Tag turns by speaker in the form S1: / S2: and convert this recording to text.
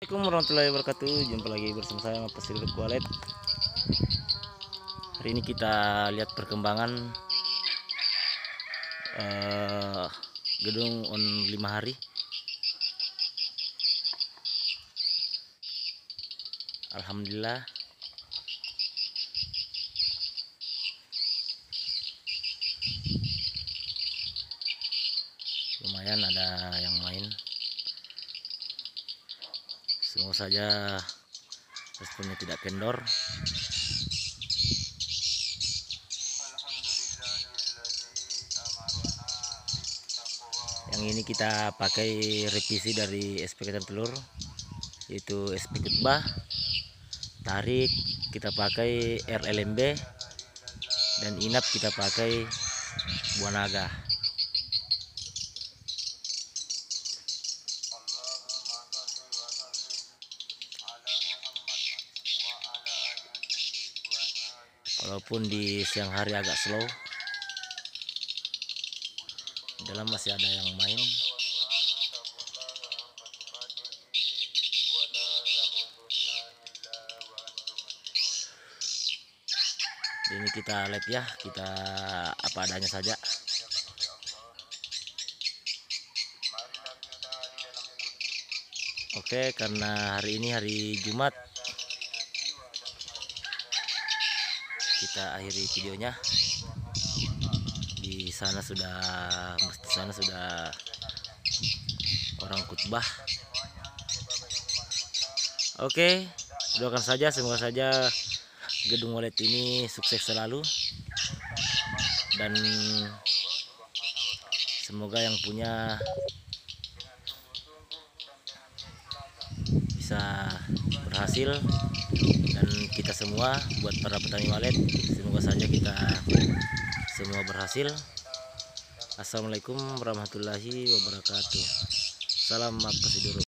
S1: Assalamualaikum warahmatullahi wabarakatuh. Jumpa lagi bersama saya Mas Ridho Kualet. Hari ini kita lihat perkembangan gedung on 5 hari. Alhamdulillah lumayan ada yang main. Semoga saja responnya tidak kendor. Yang ini kita pakai revisi dari SP Telur, yaitu SP Kutbah. Tarik kita pakai RLMB, dan inap kita pakai buah naga. Walaupun di siang hari agak slow, dalam masih ada yang main. Ini kita live ya, kita apa adanya saja. Oke, karena hari ini hari Jumat, kita akhiri videonya. Di sana sudah orang khutbah. Oke, doakan saja, semoga saja gedung Walet ini sukses selalu, dan semoga yang punya bisa berhasil, dan kita semua buat para petani walet semoga saja kita semua berhasil. Assalamualaikum warahmatullahi wabarakatuh. Salam Mas Ridho.